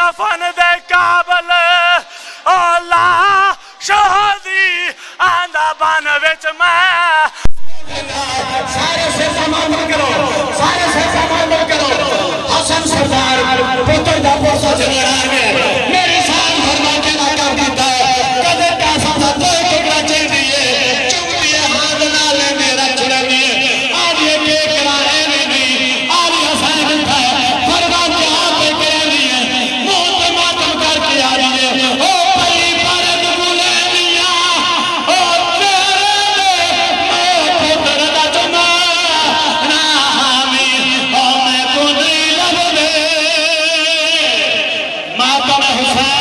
कफन दे काबल ओला शहदी आंदा बन विच मैं सारे से सामान करो सारे से सामान करो हसन सरदार पुत्र दा पोसा चढ़ा है मेरे साथ फरमा के ना कर देता कदे पैसा दा कोई टुकड़ा चल दिए चुप दिए हाथ नाल मेरा चढ़ा दिए आज ये के कराए नहीं आज हसन उठा फरमा के हाथ पे कर दिए मौत मातम करके आ रही है ओ भाई परद बुले दिया ओ तेरे दा जमा ना हामी ओ मैं कुंडी लब दे मातम हुसैन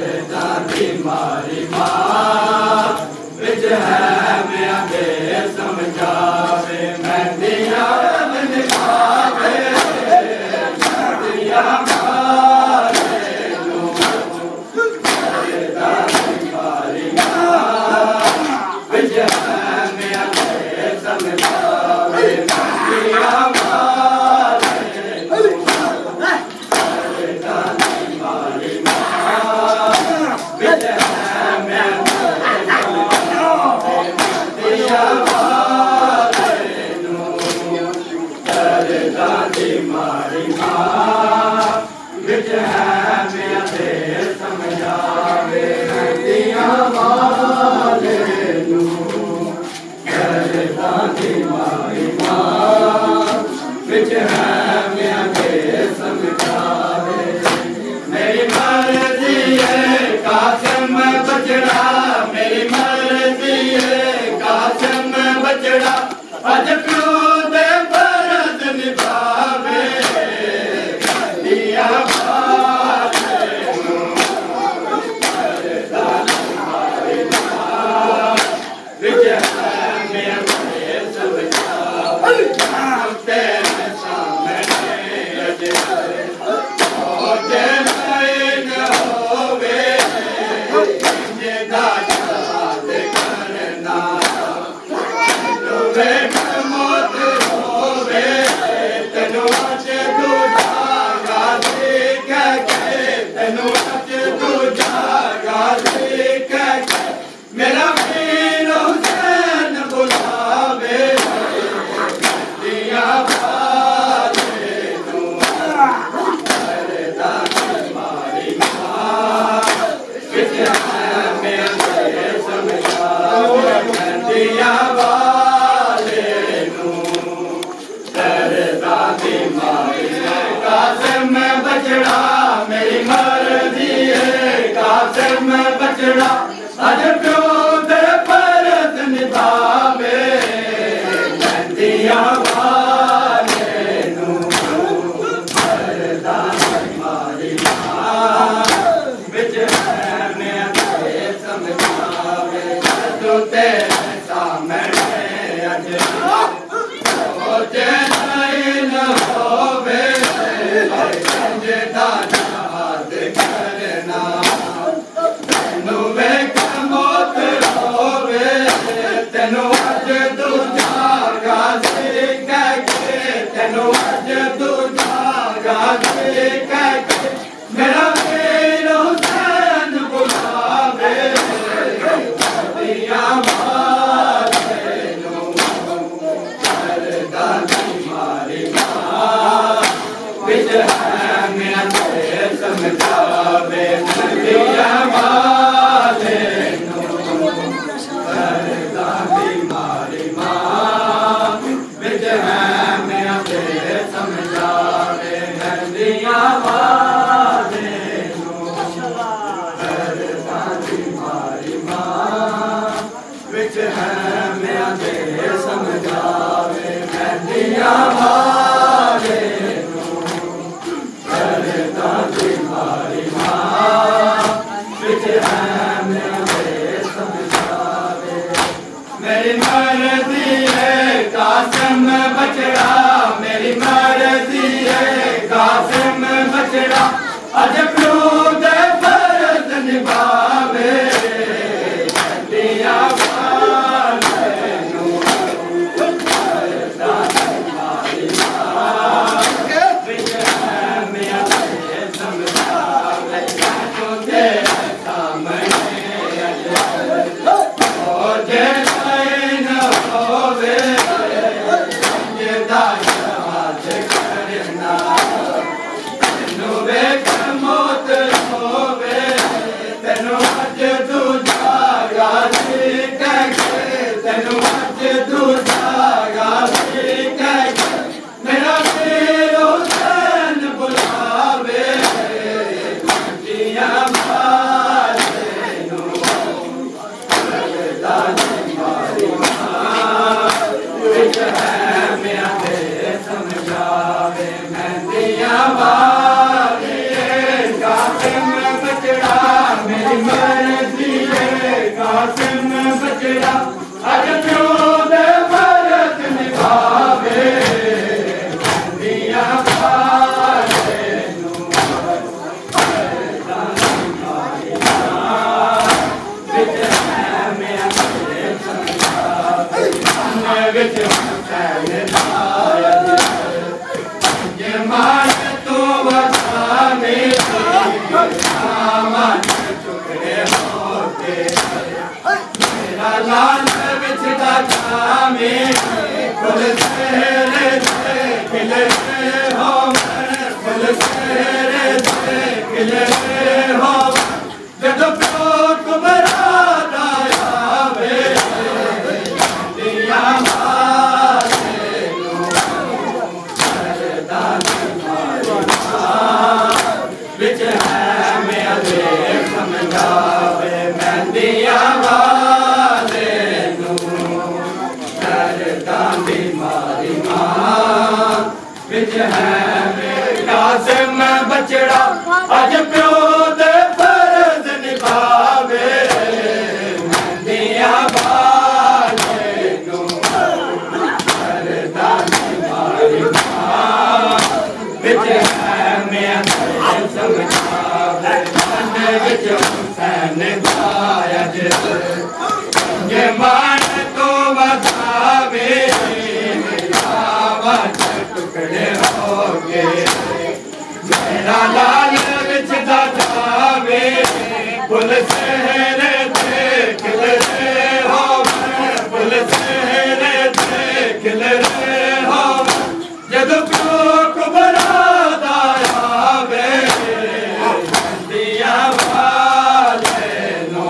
दादी मारी मां विच है मैं दे समझावे मैं दिया निभावे दिया मारे दादी मारी मां विच है मैं दे समझावे दिया मारी मां विच है मैं दे समझावे दिया वाले दादी मारी मां विच है मैं दे समझावे मेरी मर्जी है कासिम बचड़ा मेरी मर्जी है कासिम बचड़ा अज क्यों दे फर्ज निभावे दिया मेरा वीर हुसैन बुलावे दिया बाले मारी मां विच है मैं दे समझावे दिया बाले दादी मारी कासिम बचड़ा मेरी मर्जी है कासिम बचड़ा अज क्यों दे फर्ज निभावे दिया वाले दादी मारी मां विच है मैं दे समझावे तू तेरे सामने अज न होवे जदा याद करना तेनू वेख मौत होवे तेनू अज दूजा गाजी कह के तेनू अज दूजा गाजी कह के मेरा वीर हुसैन बुलावे दिया दादी मारी मां विच है मैं दे समझावे दिया वाले दादी मारी मां विच है मैं दे समझावे दिया वाले दादी मारी मां विच है मैं दे समझावे दिया वाले दादी मारी मां विच है मैं दे समझावे मेरी मर्जी है कासिम बचड़ा मेरी मर्जी है कासिम बचड़ा अज क्यों दे फर्ज निभावे दिया मेरा वीर हुसैन बुलावे दिया दादी मारी मां विच है मैं दे समझावे मैं दिया वाले कासिम बचड़ा लाल बिछड़ा जामे फुल तेरे दे खिले हो फुल तेरे दे खिले हो जब प्यो कुमरा दाया वे दिया बिच है मैं दे समझावे मैं दिया वाले नू करदा दी मारी मां बिच है मेरा से मैं बचड़ा अज प्यो दे फर्ज निभावे मैं दिया वाले नू करदा दी मारी मां बिच है मैं समझावे बिच हुसैन गाया ये मान तो बतावे मेरा टुकड़े हो गए मेरा लाल बिछदा जावे फुल सेहरे देख ले हो फुल सेहरे देख ले हो जब प्यो कुबरा दाया वे दिया वाले नो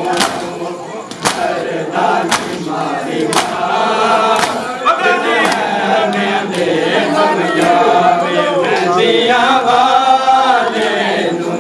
करदा दी मारी मां मैं दे समझावे मैं दिया वाले नो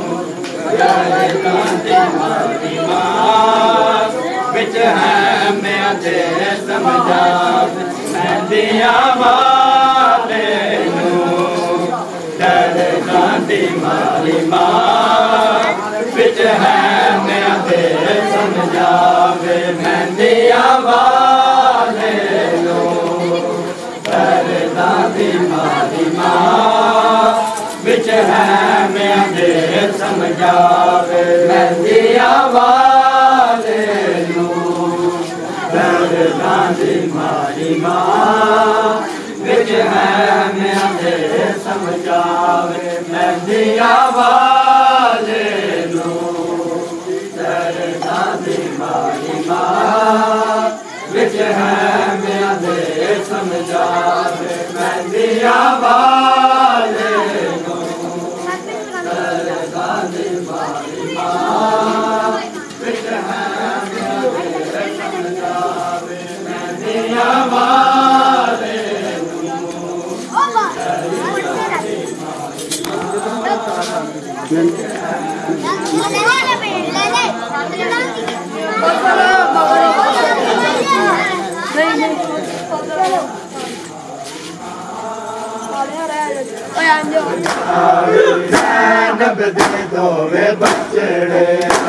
करदा दी मारी मां बिच है मैं दे समझावे मैं दिया वाले नो करदा दी मारी मां बिच है मैं दे समझावे मैं दिया वाले नो करदा दी मारी मां बिच है मैं दे समझावे मैं दिया वाले नो करदा दी मारी मां बिच है मैं दे समझावे मैं दिया वाले नो करदा दी मारी मां बिच है मैं दे समझावे मैं दिया वाले नो करदा दी मारी मां बिच है मैं दे समझावे मैं दिया वाले नब दे दोवे बचड़े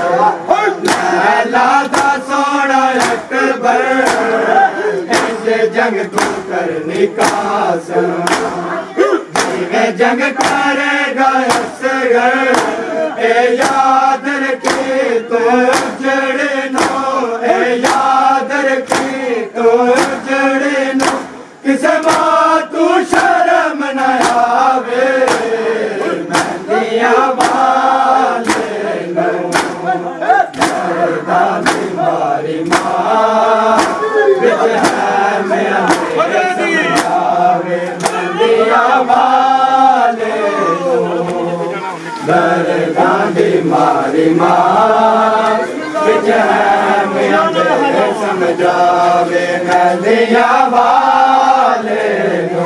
लैला दा सोना अकबर ऐसे जंग तू करनी कासम जिवें जंग करेगा असगर ए याद रखी तो जड़े नो ए याद रखी तो जड़े नो किसे मां तू शर्म न आवे मैं दिया वाले नो करदा दी मारी मां बिच है मैं समझावे मैं दिया वाले करदा दी मारी मां बिच है मैं समझावे मैं दिया वाले नो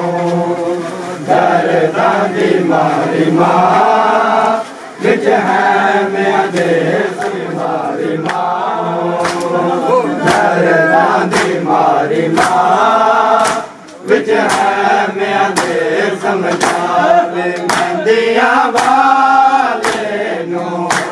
करदा दी मारी मां बिच है मैं मारी मां करदा दी मारी मां बिच है मैं समझावे मैं दिया वाले नो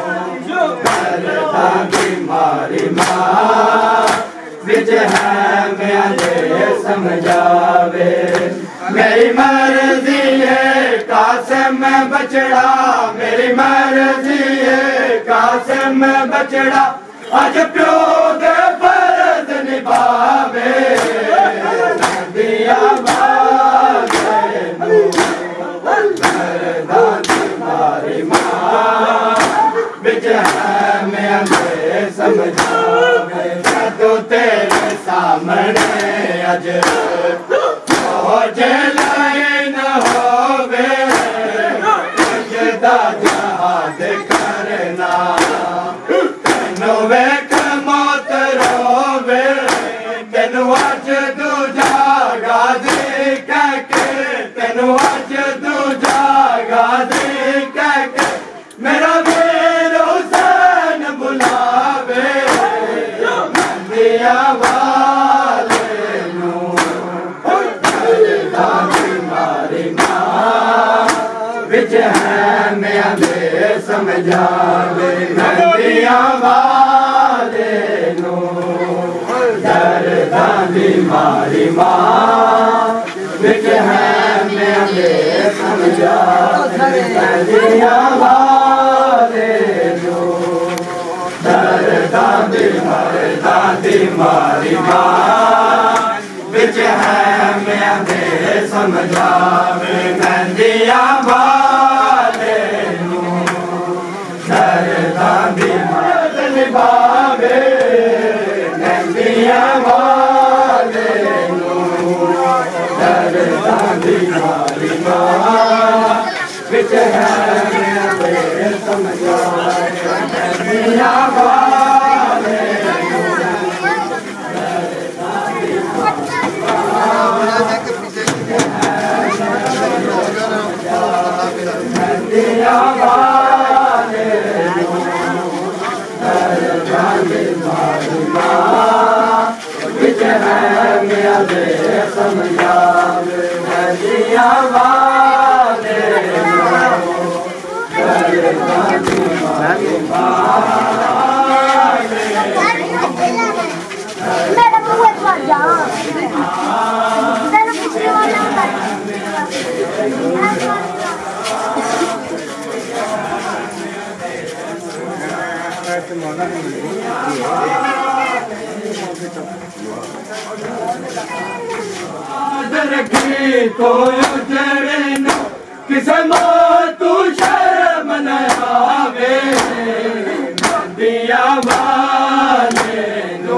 करदा दी मारी मां बिच है मैं समझावे मेरी मर्जी है कासिम बचड़ा मेरी मर्जी है कासिम बचड़ा अज प्यो दे फर्ज निभावे दिया वाले करदा दी मारी मां बिच है मैं समझावे जदों तेरे सामने अज हो जलाए न होवे सजदा जहाद करना तेनू वेख मौत रोवे तेनू अज दूजा गादी कह के तेनू अज दूजा गादी कह के मेरा वीर हुसैन बुलावे मंदिया वाले नू मारी मां विच है मैं दे समझावे मंदिया वाले नू दर्दां दी मारी मां विच है मैं दे समझावे मंदिया वाले नू दर्दां दी मारी मां विच है मैं दे समझावे मंदिया वाले नू दर्दां दी मारी निभावे मंदिया वाले नू दर्दां दी मारी मां विच है मैं दे समझावे मंदिया वाले मंदिया वाले दर्दां दी मारी मां विच है मैं दे समझावे मंदिया वाले दर्दां दी मारी मां मेरा बुआ तो जा तेरे पिछले वाला रखी तो उजड़े न किसे तू शर्म न आवे मंदिया वाले नो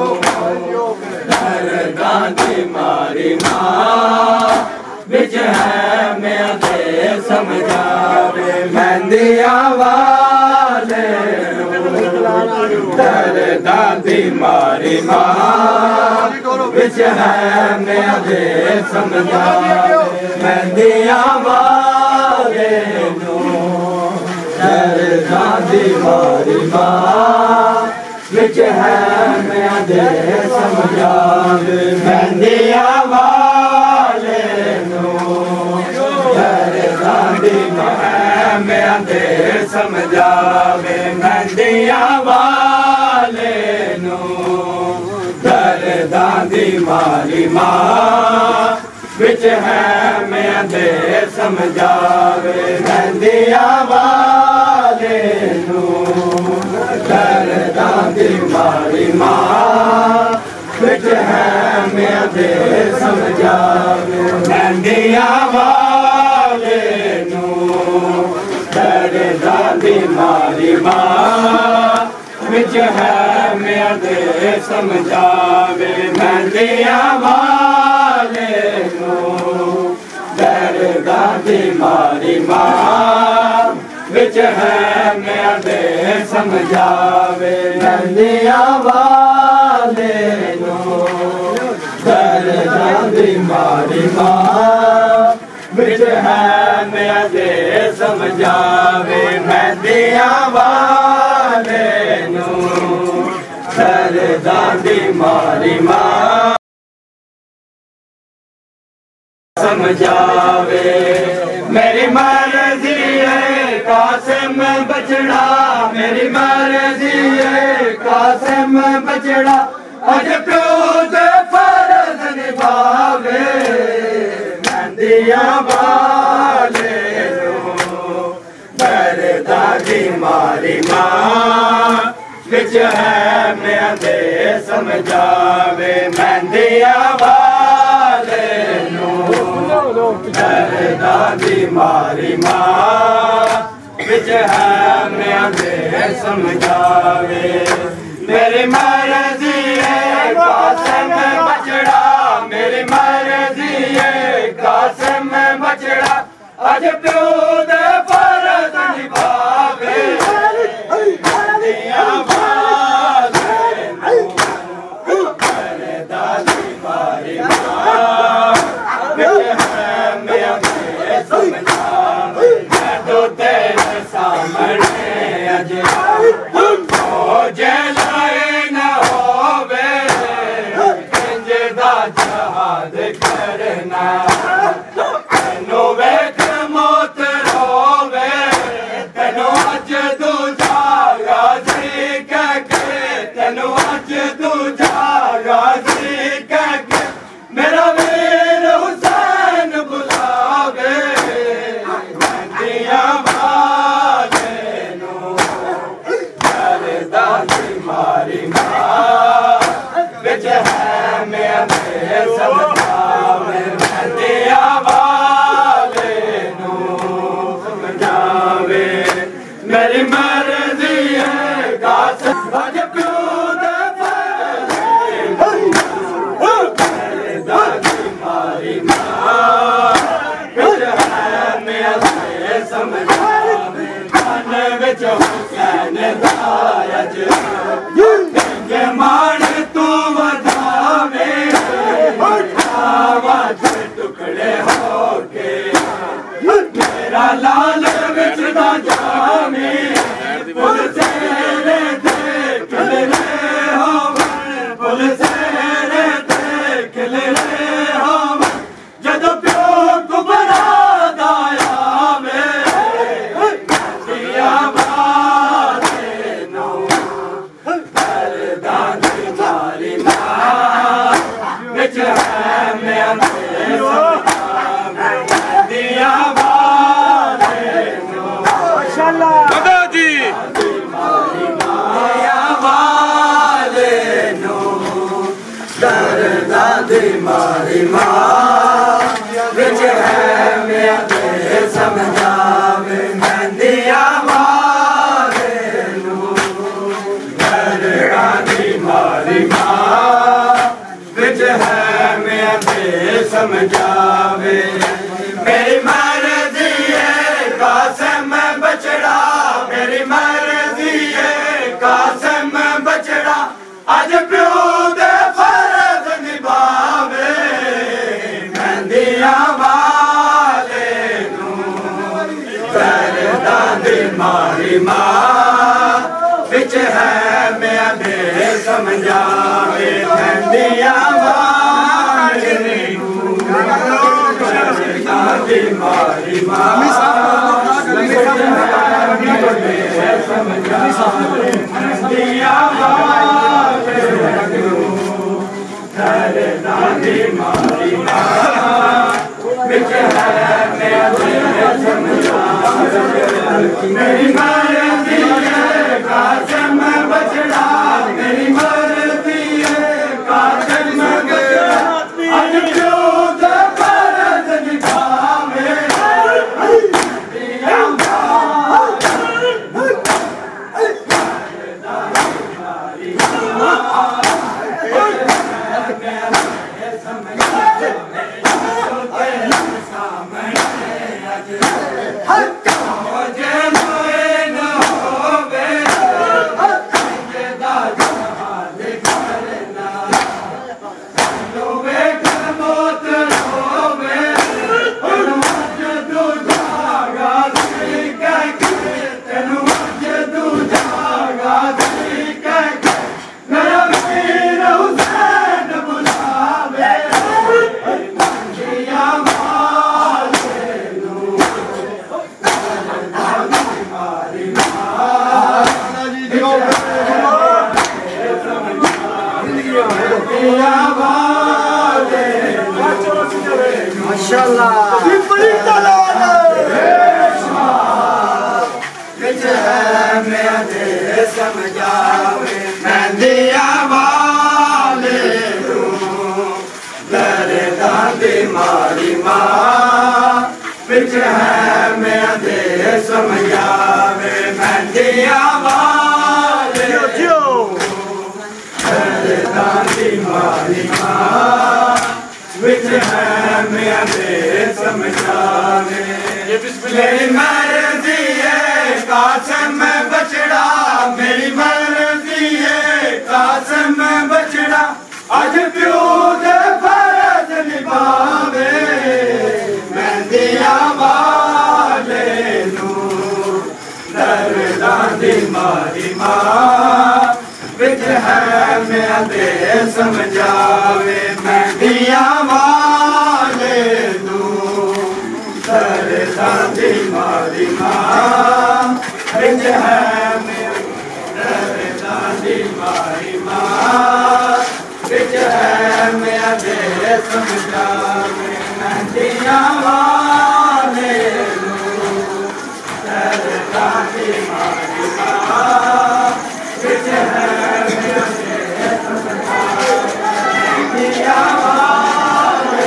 दर्दां दी मारी मां विच है मैं दे समझावे मंदिया वाले नो दर्दां दी मारी मां विच है मैं दे समझावे मंदिया वाले नू दर्दां दी मारी मां विच है मैं दे समझावे मंदिया वाले नू दर्दां दी मैं दे समझावे मंदिया वाले नू दर्दां दी मारी मां विच है मैं दे समझावे मंदिया वाले नू दर्दां दी मारी मां विच है मैं दे समझावे मंदिया वाले नू दर्दां दी मारी मां विच है मैं दे समझावे मंदिया वाले नू दर्दां दी मारी मां विच है मैं दे समझावे मंदिया वाले नू दर्दां दी मारी मां विच है मैं दे समझावे मंदिया वाले नू दर्दां दी मारी मां समझावे मेरी मर्जी है कासिम बचड़ा मेरी मर्जी है कासिम बचड़ा अज प्यो दे फर्ज निभावे मंदिया वाले नू दर्दां दी मारी मां विच है मैं दे समझावे मंदिया वाले नू दर्दां दी मारी मां विच है मैं दे समझावे मेरी मर्जी कासिम बचड़ा मेरी मर्जी है कासिम बचड़ा अज प्यो दे फर्ज निभावे दिया मेरे दादी मारी तो तेरे सामने अज जलाए न होवे इंजदा जहाद करना तेनू वेख मौत रोवे तेनू अज दूजा गाजी कह के तेनू अज दूजा गाजी कह के मेरा वीर हुसैन बुलावे दिया वाले नू मेरे दादी मारी मां बिच है मेरे समझावे दिया वाले नू समझावे मेरी मर्जी है कासिम अज प्यो दे मेरे दादी मारी मां बिच है मेरे समझावे मन विच हुसैन दायज गंगे मान तू वधावे आवाज टुकड़े होके मेरा लाल विच ना जावे पुल सेरे देख ले हो पुल सेरे देख ले हो जद प्यो कुबरा दाया मेरे दिया बाते नो मेरे दादी मारी मां विच है मेरे दिया बाते नो माशाअल्लाह जी दिया वाले नो दादी मारी मां विच है मेरे समझावे दिया वाले नो दादी मारी मां विच है मेरे समझावे मेरी मर्जी है कासिम बचड़ा मेरी मर्जी है कासिम बचड़ा अज प्यो दे फर्ज निभावे दिया वाले नू तेरे दादी मारी मां बिच है मेरे समझावे दिया वाले नू तेरे दादी मारी मां समझावे दिया वाले नू तेरे दादी मारी मां बिच है मेरे समझावे मेरी मर्जी है कासिम बचड़ा मेरी मर्जी है कासिम बचड़ा अज प्यो दे फर्ज निभावे दिया समझावे मैं दिया वाले तेरे दादी मारी मां बिच है मैं दे समझावे मैं दिया वाले तेरे दादी समझावे मेरी मर्जी है कासम बछड़ा मेरी मर्जी है कासम बछड़ा अज प्यो दे फर्ज निभावे मेहंदियां वाले नू दर्दां दी मारी मां विच है मैं दे समझावे मेहंदियां वाले नू दर्दां दी मारी मां विच है मैं दर्दां दी मारी मां विच है मैं दे समझावे मेहंदियां वाले नू दर्दां दी मारी मां विच है मैं दे समझावे मेहंदियां वाले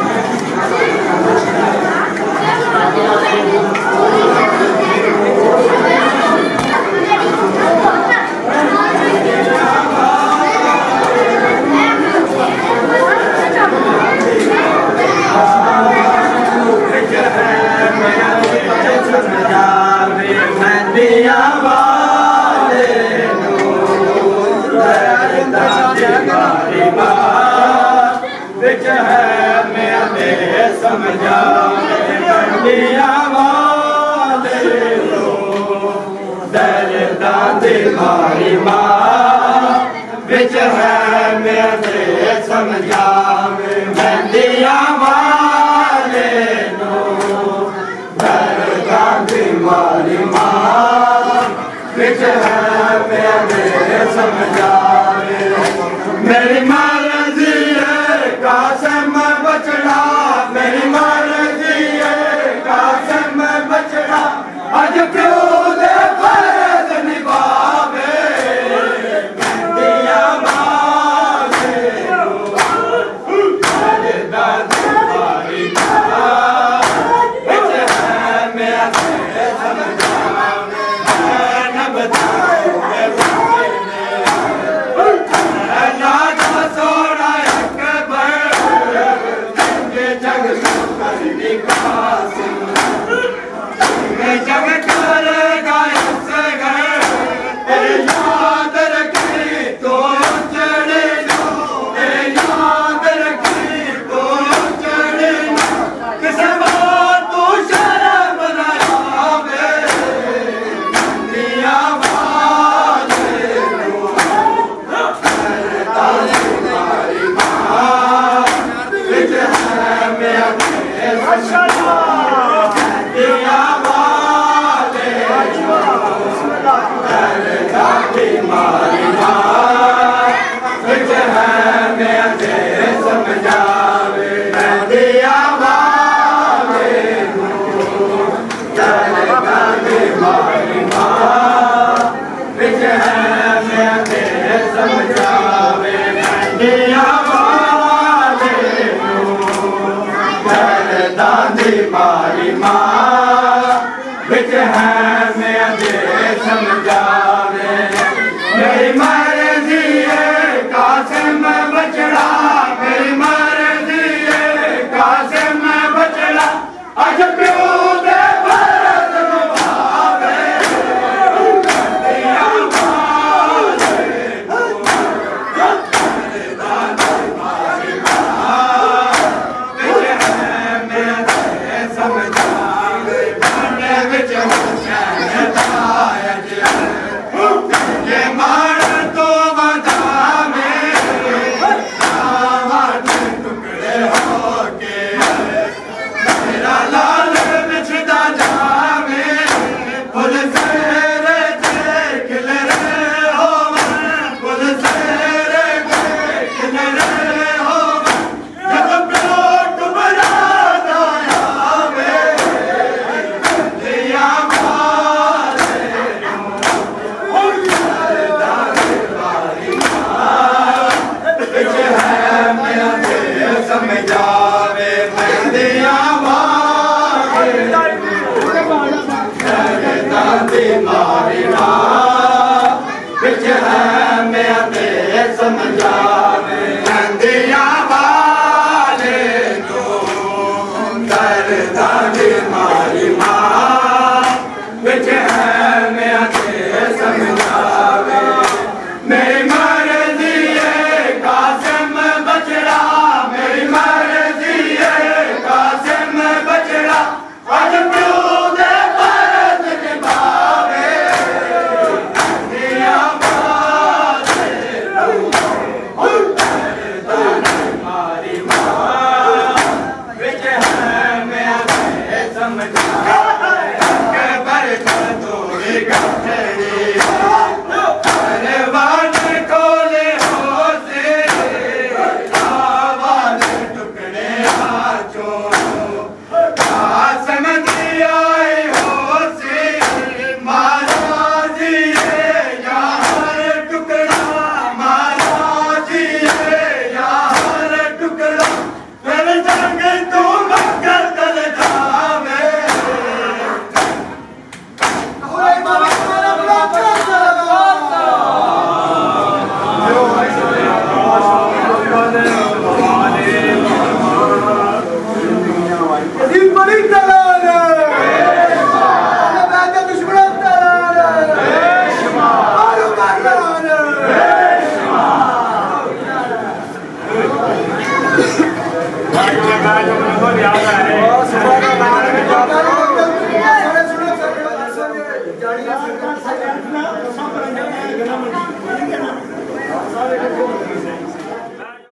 विच है मैं दे समझावे मेहंदियां वाले नू दर्दां दी मारी मां विच है मैं दे समझावे मेहंदियां वाले नू दर्दां दी मारी मां विच है मैं दे समझावे मेरी मर्जी है कासम बछड़ा मेरी मर्जी है कासम बछड़ा अज प्यो दे फर्ज निभावे मेहंदियां वाले नू दर्दां दी मारी मां विच है मैं दे समझावे न बताऊं सोना जग जग करेगा याद रखी तो चढ़े याद रखी तो चढ़े किस बात तू शर्म न आवे मेहंदियां वाले नू दर्दां दी मारी मां विच है मैं दे मेहंदियां वाले दर्दां दी मारी मां विच है मैं दे समझावे मेहंदियां वाले नू दर्दां दी मारी मां विच है मैं दे समझावे मेहंदियां वाले नू दर्दां दी मारी मां विच है मैं दे समझावे मेरी मर्जी है कासम बछड़ा मेरी मर्जी है कासम बछड़ा अज प्यो दे फर्ज निभावे मेहंदियां वाले नू दर्दां दी मारी मां विच है मैं दे समझावे भांडे विच हुसैन पाया जे मार तो बधावे आवाज टुकड़े होके मेरा लाल बिछदा जावे फुल सेरे खिल रहे हो फुल सेरे खिल रहे हो जब प्यो डुबरा आवे मेहंदियां वाले नू दर्दां दी मारी मां विच है मैं दे समझावे मेहंदियां वाले नू दर्दां दी मारी मां विच है मैं दे समझावे मेहंदियां